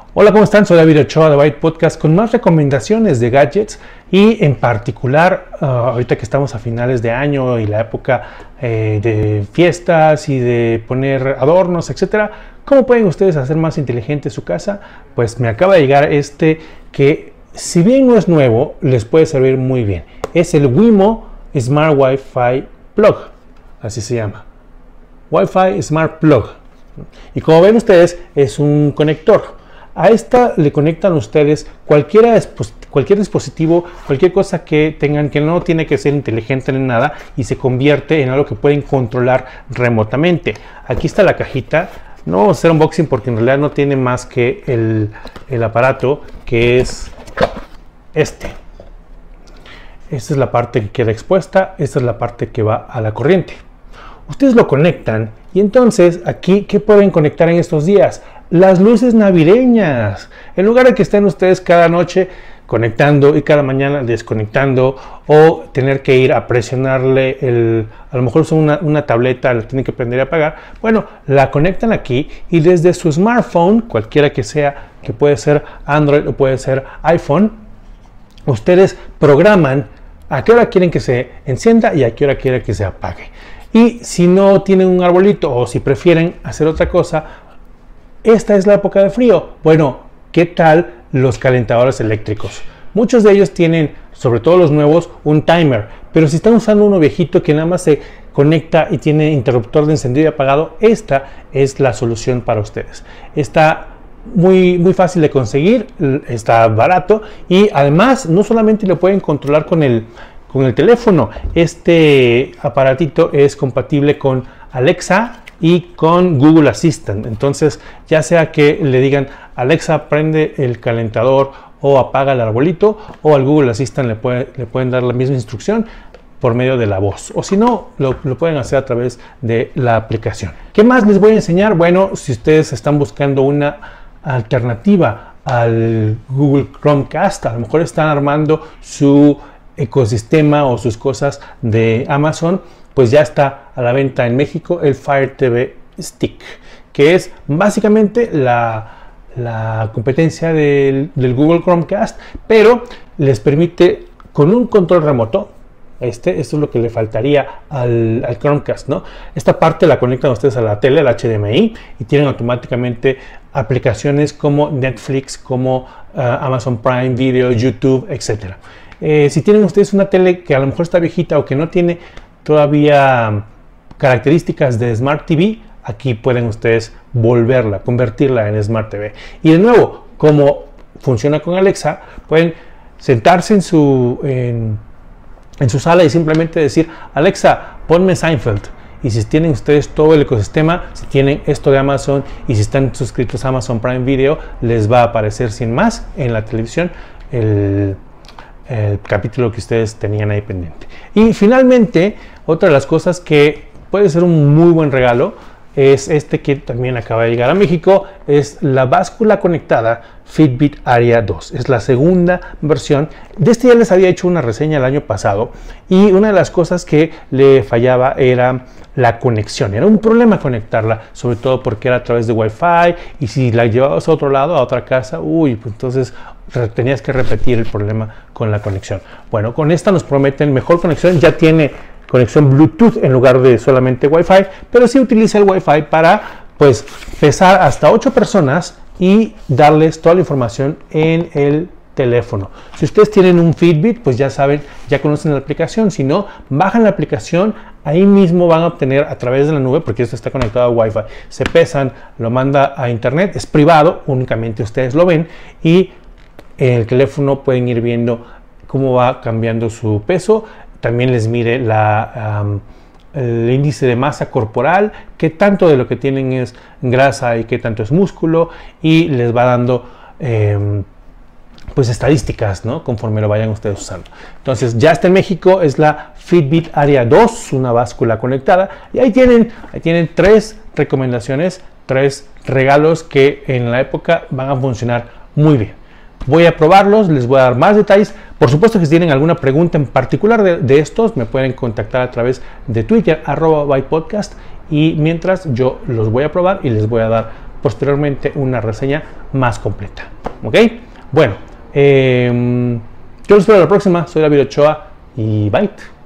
Hola, ¿cómo están? Soy David Ochoa de Byte Podcast con más recomendaciones de gadgets y en particular ahorita que estamos a finales de año y la época de fiestas y de poner adornos, etcétera. ¿Cómo pueden ustedes hacer más inteligente su casa? Pues me acaba de llegar este que, si bien no es nuevo, les puede servir muy bien. Es el Wemo Smart Wi-Fi Plug, así se llama. Wi-Fi Smart Plug. Y como ven ustedes, es un conector. A esta le conectan ustedes cualquier dispositivo, cualquier cosa que tengan que no tiene que ser inteligente ni nada y se convierte en algo que pueden controlar remotamente. Aquí está la cajita. No vamos a hacer unboxing porque en realidad no tiene más que el aparato, que es este. Esta es la parte que queda expuesta, esta es la parte que va a la corriente. Ustedes lo conectan y entonces aquí, ¿qué pueden conectar en estos días? Las luces navideñas. En lugar de que estén ustedes cada noche conectando y cada mañana desconectando o tener que ir a presionarle a lo mejor usan una tableta, la tienen que prender y apagar. Bueno, la conectan aquí y desde su smartphone, cualquiera que sea, que puede ser Android o puede ser iPhone, ustedes programan a qué hora quieren que se encienda y a qué hora quieren que se apague. Y si no tienen un arbolito o si prefieren hacer otra cosa, esta es la época de frío. Bueno, ¿qué tal los calentadores eléctricos? Muchos de ellos tienen, sobre todo los nuevos, un timer. Pero si están usando uno viejito que nada más se conecta y tiene interruptor de encendido y apagado, esta es la solución para ustedes. Está muy fácil de conseguir, está barato y además no solamente lo pueden controlar con el teléfono. Este aparatito es compatible con Alexa y con Google Assistant. Entonces, ya sea que le digan Alexa prende el calentador o apaga el arbolito, o al Google Assistant le pueden dar la misma instrucción por medio de la voz, o si no, lo pueden hacer a través de la aplicación. ¿Qué más les voy a enseñar? Bueno, si ustedes están buscando una alternativa al Google Chromecast, a lo mejor están armando su ecosistema o sus cosas de Amazon, pues ya está a la venta en México el Fire TV Stick, que es básicamente la competencia del Google Chromecast, pero les permite con un control remoto. Esto es lo que le faltaría al Chromecast, ¿no? Esta parte la conectan ustedes a la tele, al HDMI, y tienen automáticamente aplicaciones como Netflix, como Amazon Prime Video, YouTube, etc. Si tienen ustedes una tele que a lo mejor está viejita o que no tiene todavía características de Smart TV, aquí pueden ustedes convertirla en Smart TV. Y de nuevo, como funciona con Alexa, pueden sentarse en su sala y simplemente decir: Alexa, ponme Seinfeld. Y si tienen ustedes todo el ecosistema, si tienen esto de Amazon y si están suscritos a Amazon Prime Video, les va a aparecer sin más en la televisión el capítulo que ustedes tenían ahí pendiente. Y finalmente, otra de las cosas que puede ser un muy buen regalo es este que también acaba de llegar a México. Es la báscula conectada Fitbit Aria 2. Es la segunda versión. De este ya les había hecho una reseña el año pasado y una de las cosas que le fallaba era la conexión. Era un problema conectarla, sobre todo porque era a través de Wi-Fi, y si la llevabas a otro lado, a otra casa, pues entonces tenías que repetir el problema con la conexión. Bueno, con esta nos prometen mejor conexión. Ya tiene conexión Bluetooth en lugar de solamente Wi-Fi, pero sí utiliza el Wi-Fi para pues pesar hasta 8 personas y darles toda la información en el teléfono. Si ustedes tienen un Fitbit, pues ya saben, ya conocen la aplicación. Si no, bajan la aplicación, ahí mismo van a obtener a través de la nube, porque esto está conectado a Wi-Fi. Se pesan, lo manda a internet, es privado, únicamente ustedes lo ven, y en el teléfono pueden ir viendo cómo va cambiando su peso. También les mide el índice de masa corporal, qué tanto de lo que tienen es grasa y qué tanto es músculo, y les va dando pues estadísticas, ¿no?, conforme lo vayan ustedes usando. Entonces ya está en México, es la Fitbit Aria 2, una báscula conectada, y ahí tienen 3 recomendaciones, 3 regalos que en la época van a funcionar muy bien. Voy a probarlos, les voy a dar más detalles. Por supuesto que si tienen alguna pregunta en particular de estos, me pueden contactar a través de Twitter, @bytepodcast, y mientras yo los voy a probar y les voy a dar posteriormente una reseña más completa. ¿Ok? Bueno, yo los espero la próxima. Soy David Ochoa y bye.